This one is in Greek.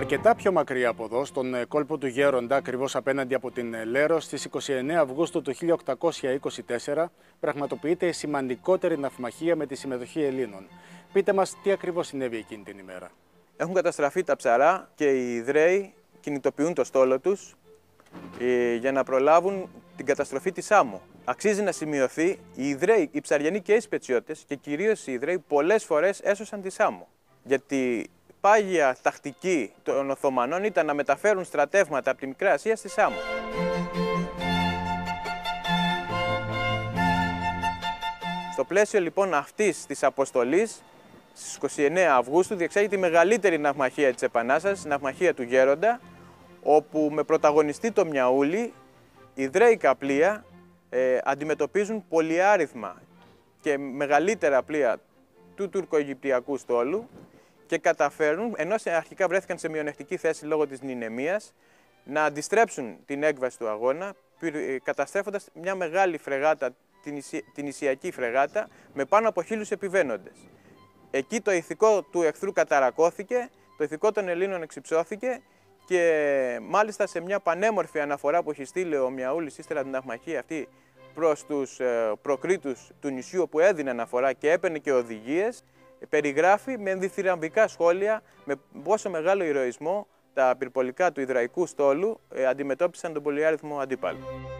Αρκετά πιο μακριά από εδώ, στον κόλπο του Γέροντα, ακριβώς απέναντι από την Λέρο, στις 29 Αυγούστου του 1824, πραγματοποιείται η σημαντικότερη ναυμαχία με τη συμμετοχή Ελλήνων. Πείτε μας τι ακριβώς συνέβη εκείνη την ημέρα. Έχουν καταστραφεί τα ψαρά και οι Ιδραίοι κινητοποιούν το στόλο τους για να προλάβουν την καταστροφή της Σάμου. Αξίζει να σημειωθεί, οι Ιδραίοι, οι ψαριανοί και οι σπετσιώτες και κυρίως οι Ιδραίοι πολλές φορές έσωσαν τη Σάμου. Γιατί πάγια τακτική των Οθωμανών ήταν να μεταφέρουν στρατεύματα από τη Μικρά Ασία στη Σάμο. Στο πλαίσιο λοιπόν αυτής της αποστολής, στις 29 Αυγούστου διεξάγεται η μεγαλύτερη ναυμαχία της Επανάστασης, η ναυμαχία του Γέροντα, όπου με πρωταγωνιστή το Μιαούλι, οι Ιδραίικα πλοία αντιμετωπίζουν πολυάριθμα και μεγαλύτερα πλοία του τουρκο-αιγυπτιακού στόλου και καταφέρουν, ενώ αρχικά βρέθηκαν σε μειονεκτική θέση λόγω της νηνεμίας, να αντιστρέψουν την έκβαση του αγώνα, καταστρέφοντας μια μεγάλη φρεγάτα, την Ισιακή φρεγάτα, με πάνω από 1000 επιβαίνοντες. Εκεί το ηθικό του εχθρού καταρακώθηκε, το ηθικό των Ελλήνων εξυψώθηκε και μάλιστα σε μια πανέμορφη αναφορά που έχει στείλει ο Μιαούλης ύστερα την ναυμαχία αυτή προς τους προκρίτους του νησιού, όπου έδινε αναφορά και έπαιρνε και οδηγίες, περιγράφει με ενδιθυραμβικά σχόλια με πόσο μεγάλο ηρωισμό τα πυρπολικά του Ιδραϊκού στόλου αντιμετώπισαν τον πολυάριθμο αντίπαλο.